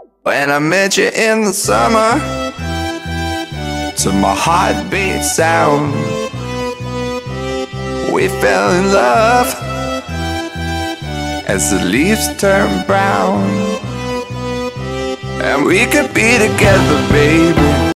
When I met you in the summer, to my heartbeat sound, we fell in love as the leaves turn brown. And we could be together, baby.